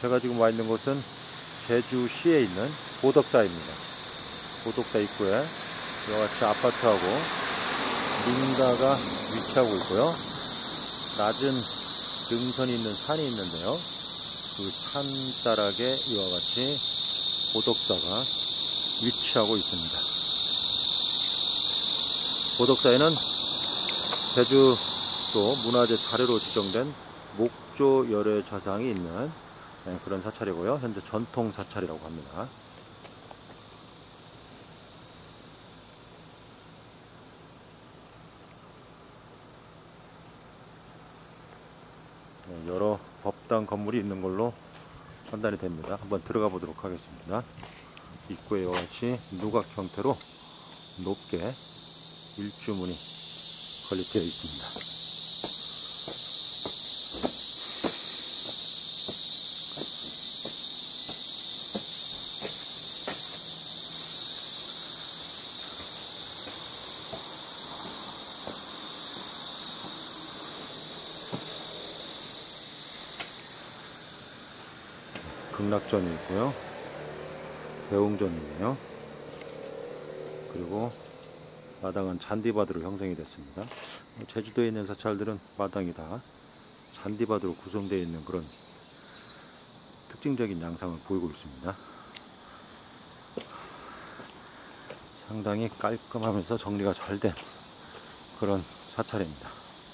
제가 지금 와 있는 곳은 제주시에 있는 보덕사입니다. 보덕사 입구에 이와 같이 아파트하고 민가가 위치하고 있고요. 낮은 능선이 있는 산이 있는데요. 그 산자락에 이와 같이 보덕사가 위치하고 있습니다. 보덕사에는 제주도 문화재 사례로 지정된 목조 열애 좌상이 있는 그런 사찰이고요. 현재 전통 사찰이라고 합니다. 여러 법당 건물이 있는 걸로 판단이 됩니다. 한번 들어가 보도록 하겠습니다. 입구에 이와 같이 누각 형태로 높게 일주문이 건립되어 있습니다. 극락전이 있고요. 대웅전이네요. 그리고 마당은 잔디바드로 형성이 됐습니다. 제주도에 있는 사찰들은 마당이 다 잔디바드로 구성되어 있는 그런 특징적인 양상을 보이고 있습니다. 상당히 깔끔하면서 정리가 잘 된 그런 사찰입니다.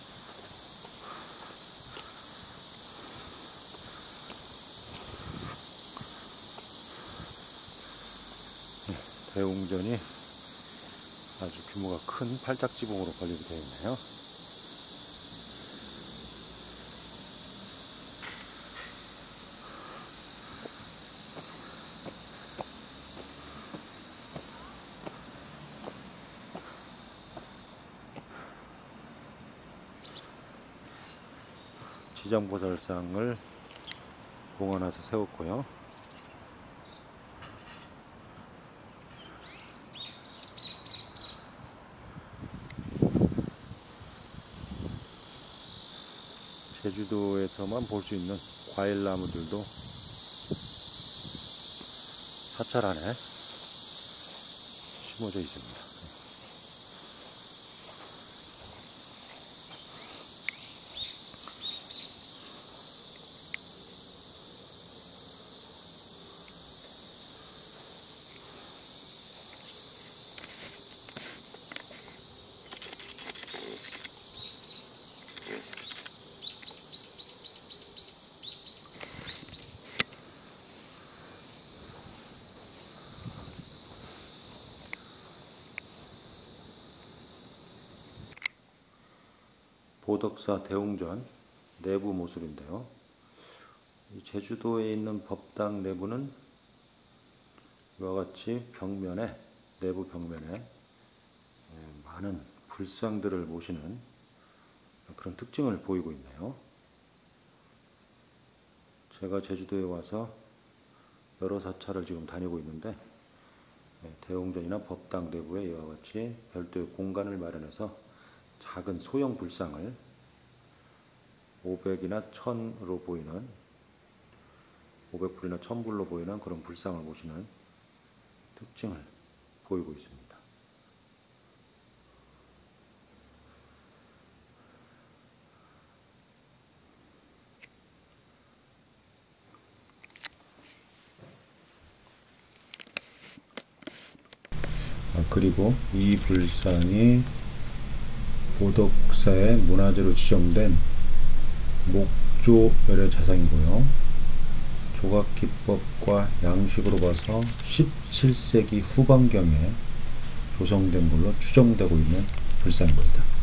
대웅전이 아주 규모가 큰 팔짝지붕으로 건립이 되어 있네요. 지정보살상을 봉헌해서 세웠고요. 제주도에서만 볼 수 있는 과일나무들도 사찰 안에 심어져 있습니다. 보덕사 대웅전 내부 모습인데요. 제주도에 있는 법당 내부는 이와 같이 벽면에, 내부 벽면에 많은 불상들을 모시는 그런 특징을 보이고 있네요. 제가 제주도에 와서 여러 사찰을 지금 다니고 있는데 대웅전이나 법당 내부에 이와 같이 별도의 공간을 마련해서 작은 소형 불상을 500이나 1000으로 보이는 500불이나 1000불로 보이는 그런 불상을 모시는 특징을 보이고 있습니다. 그리고 이 불상이 보덕사의 문화재로 지정된 목조 열애 좌상이고요. 조각 기법과 양식으로 봐서 17세기 후반경에 조성된 걸로 추정되고 있는 불상입니다.